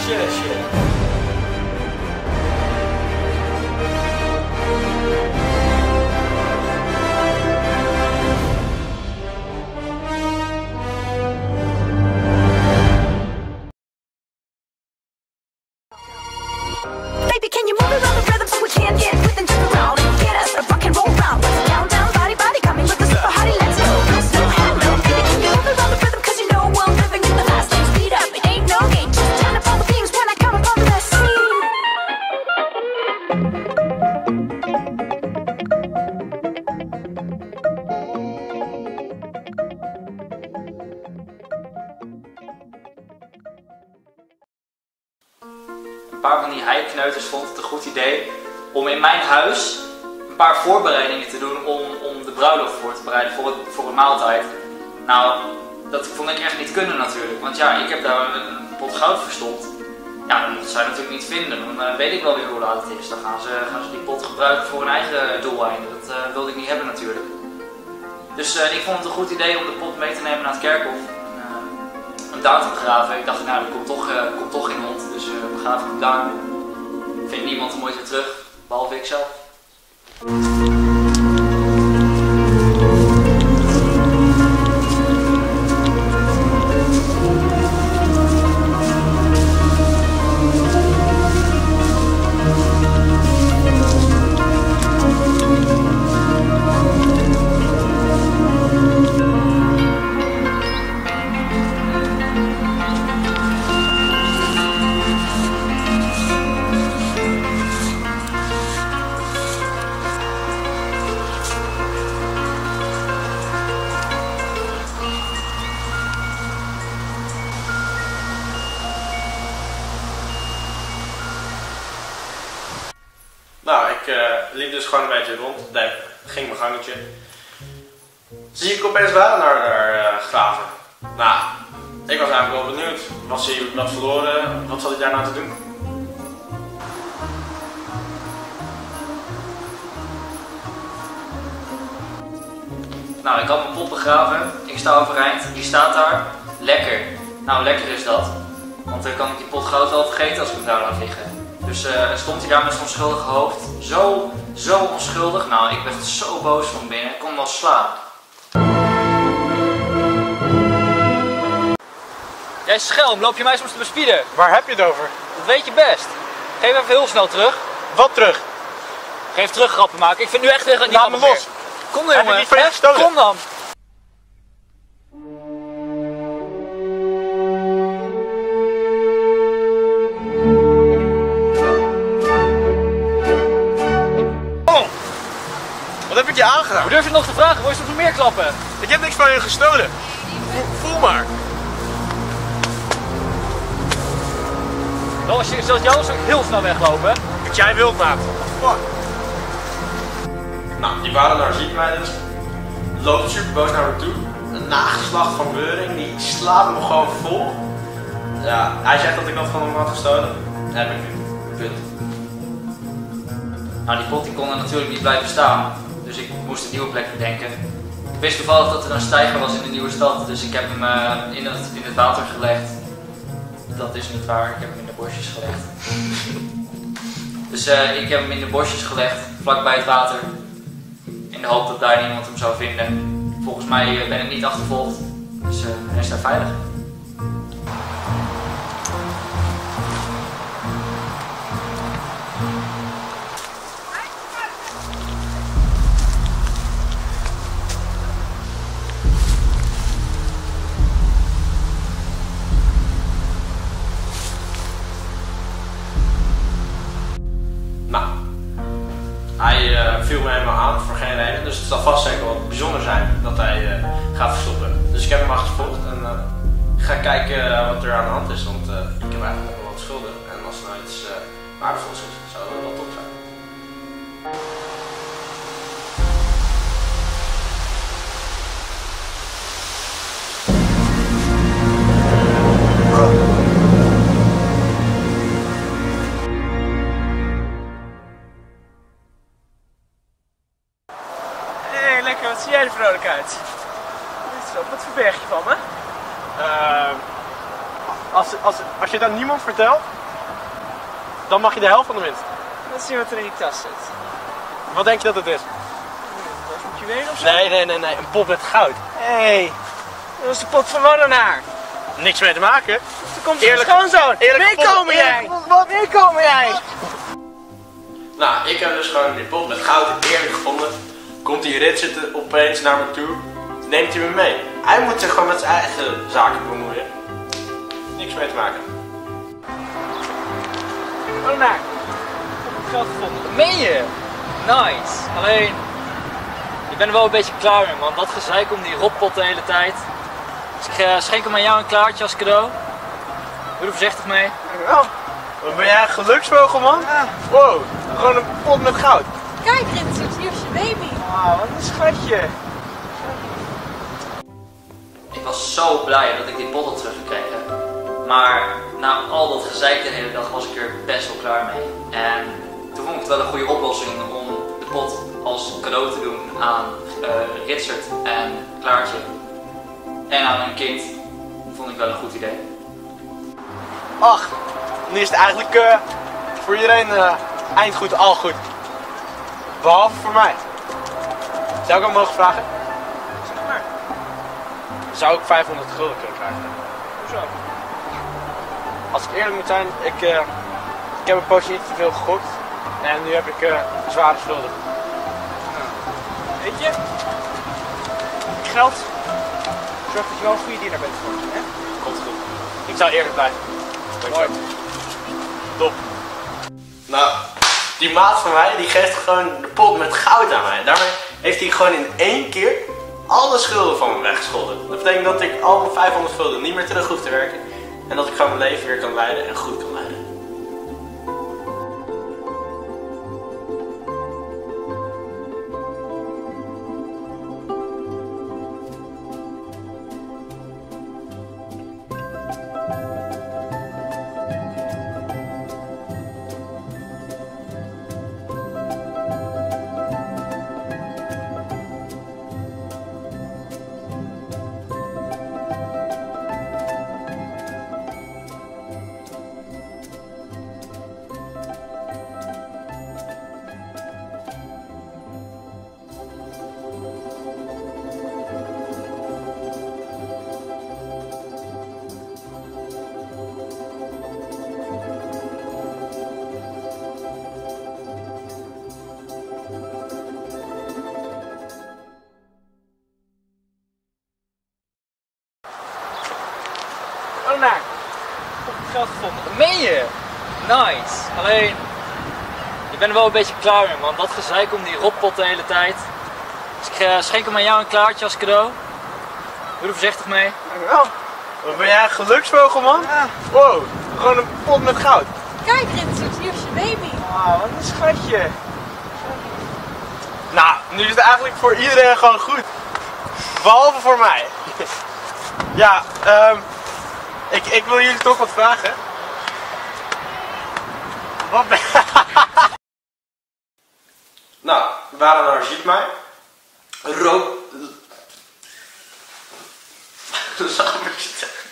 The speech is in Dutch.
Shit. Baby, can you move around the rhythm so we can get with and jump around and get us a rock and roll round? Let's down, down, body, body, coming with the super hottie. Let's go, no handle. Baby, can you move around the rhythm? Cause you know I'm living in the fast lane. Speed up, it ain't no game. Just turn up all the things when I come up on the scene. Een paar van die heikneuters vond het een goed idee om in mijn huis een paar voorbereidingen te doen om de bruiloft voor te bereiden voor een maaltijd. Nou, dat vond ik echt niet kunnen natuurlijk, want ja, ik heb daar een pot goud verstopt. Ja, dan moeten zij natuurlijk niet vinden, dan weet ik wel weer hoe laat het is. Dan gaan ze die pot gebruiken voor hun eigen doeleinden. Dat wilde ik niet hebben natuurlijk. Dus ik vond het een goed idee om de pot mee te nemen naar het kerkhof. En daar te begraven. Ik dacht, nou, dat komt toch geen hond, dus we begraven hem daar. Vindt niemand hem ooit weer terug, behalve ik zelf. Nou, ik liep dus gewoon een beetje rond, ging mijn gangetje. Zie ik opeens Walenaar daar graven. Nou, ik was eigenlijk wel benieuwd. Was hij wat verloren? Wat zat hij daar nou te doen? Nou, ik had mijn pot begraven, ik sta overeind, die staat daar. Lekker. Nou, lekker is dat. Want dan kan ik die pot goud wel vergeten als ik hem daar laat liggen. Dus stond hij daar met zijn onschuldige hoofd. Zo onschuldig. Nou, ik werd zo boos van binnen. Ik kon hem wel slaan. Jij schelm, loop je mij soms te bespieden? Waar heb je het over? Dat weet je best. Geef even heel snel terug. Wat terug? Geef terug grappen maken. Ik vind nu echt weer niet Laat me los. Kom dan, Heb jongen. ik niet van je gestolen? Kom dan. Wat heb ik je aangedaan? Hoe durf je het nog te vragen? Wil je nog meer klappen? Ik heb niks van je gestolen. Voel maar. Dan als je zoals jou zou ik heel snel weglopen. Wat jij wilt, maat. Fuck. Nou, die Walenaar ziet mij dus. Loopt super boos naar me toe. Een nageslacht van Beuring, die slaat me gewoon vol. Ja, hij zegt dat ik dat van hem had gestolen. Dat heb ik nu. Punt. Nou, die pot die kon er natuurlijk niet blijven staan. Dus ik moest een nieuwe plek bedenken. Ik wist toevallig dat er een steiger was in de nieuwe stad. Dus ik heb hem in het water gelegd. Dat is niet waar, ik heb hem in de bosjes gelegd. Dus ik heb hem in de bosjes gelegd, vlakbij het water. In de hoop dat daar niemand hem zou vinden. Volgens mij ben ik niet achtervolgd. Dus hij is daar veilig. Nou, hij viel me helemaal aan voor geen reden, dus het zal vast zeker wat bijzonder zijn dat hij gaat verstoppen. Dus ik heb hem achtervolgd en ga kijken wat er aan de hand is, want ik heb eigenlijk nog wel wat schulden en als er nou iets waardevols is, zou dat wel top zijn. Hey, lekker, wat zie jij er vrolijk uit? Wat verberg je van me? Als je het aan niemand vertelt, dan mag je de helft van de winst. Laat zien wat er in die tas zit. Wat denk je dat het is? Dat moet je weten of zo? Nee, een pot met goud. Hé, dat is de pot van Wandenaar. Niks mee te maken. Toen komt je schoonzoon. Meekomen jij! Wat meekomen jij? Nou, ik heb dus gewoon die pot met goud eerlijk gevonden. Komt die Richard opeens naar me toe, neemt hij me mee. Hij moet zich gewoon met zijn eigen zaken bemoeien. Niks mee te maken. Wandenaar, ik heb het geld gevonden. Meen je? Nice. Alleen, ik ben er wel een beetje klaar mee, man. Dat gezeik om die rotpot de hele tijd. Dus ik schenk hem aan jou een klaartje als cadeau. Doe er voorzichtig mee. Dankjewel. Wat ben jij een geluksvogel, man? Ja. Wow, gewoon een pot met goud. Kijk, Richard, hier is je baby. Wauw, wat een schatje. Ik was zo blij dat ik die pot had teruggekregen. Maar na al dat gezeik de hele dag was ik er best wel klaar mee. En toen vond ik het wel een goede oplossing om de pot als cadeau te doen aan Richard en Klaartje. En aan een kind. Dat vond ik wel een goed idee. Ach, nu is het eigenlijk voor iedereen eind goed, al goed. Behalve voor mij. Zou ik hem mogen vragen? Zeg maar. Zou ik 500 gulden kunnen krijgen? Hoezo? Als ik eerlijk moet zijn, ik heb een poosje niet te veel gegokt. En nu heb ik zware schulden. Weet je? Geld zorgt dat je wel een goede dienaar bent voor hè? Komt goed. Ik zou eerlijk blijven. Mooi. Top. Nou, die maat van mij, die geeft gewoon de pot met goud aan mij. Daarmee heeft hij gewoon in één keer alle schulden van me weggescholden. Dat betekent dat ik al mijn 500 gulden niet meer terug hoef te werken. En dat ik gewoon mijn leven weer kan leiden en goed kan leiden. Wandenaar, ik heb het geld gevonden. Meen je? Nice. Alleen, ik ben er wel een beetje klaar mee, man. Dat gezeik om die rotpot de hele tijd. Dus ik schenk hem aan jou een klaartje als cadeau. Doe er voorzichtig mee. Dankjewel. Wat ben jij een geluksvogel, man? Ja. Wow, gewoon een pot met goud. Kijk, Richard, hier is je baby. Wauw, wat een schatje. Nou, nu is het eigenlijk voor iedereen gewoon goed. Behalve voor mij. Ja, ik wil jullie toch wat vragen. Wat ben Nou, waarom nou ziet mij? Rook...